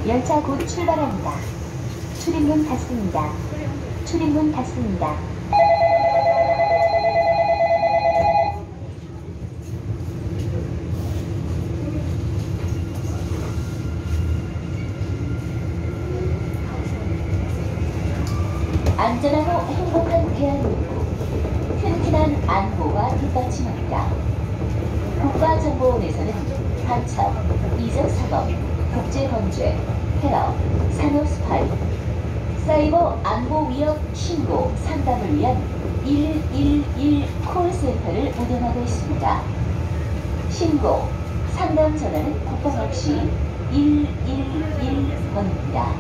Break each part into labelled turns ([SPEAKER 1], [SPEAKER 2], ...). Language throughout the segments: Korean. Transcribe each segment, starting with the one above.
[SPEAKER 1] 열차 곧 출발합니다. 출입문 닫습니다. 출입문 닫습니다. 안전하고 행복한 대한민국, 튼튼한 안보가 뒷받침합니다. 국가정보원에서는 간첩, 이적사법, 국제범죄, 테러, 산업 스파이, 사이버 안보 위협 신고 상담을 위한 111 콜센터를 운영하고 있습니다. 신고, 상담 전화는 국번 없이 111번입니다.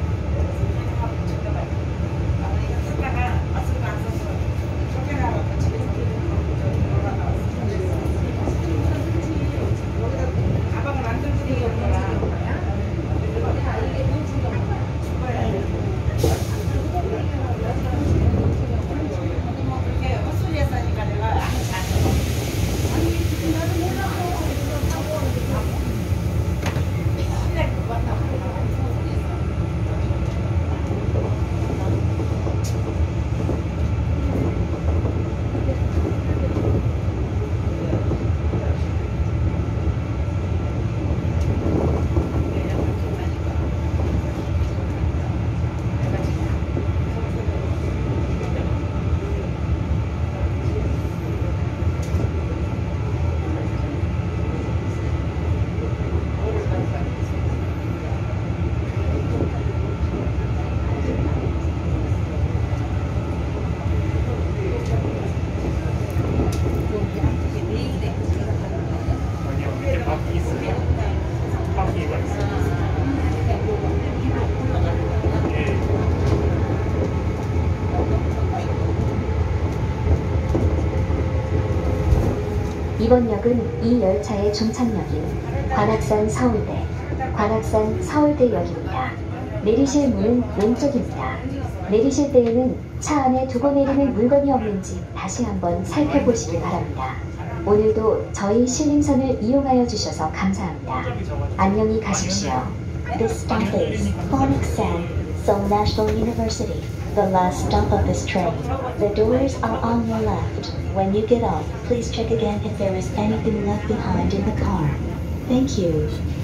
[SPEAKER 1] 이번 역은 이 열차의 종착역인 관악산 서울대, 관악산 서울대역입니다. 내리실 문은 왼쪽입니다. 내리실 때에는 차 안에 두고 내리는 물건이 없는지 다시 한번 살펴보시기 바랍니다. 오늘도 저희 신림선을 이용하여 주셔서 감사합니다. 안녕히 가십시오. This stop is Gwanaksan, Seoul National University. The last stop of this train. The doors are on your left. When you get off, please check again if there is anything left behind in the car. Thank you.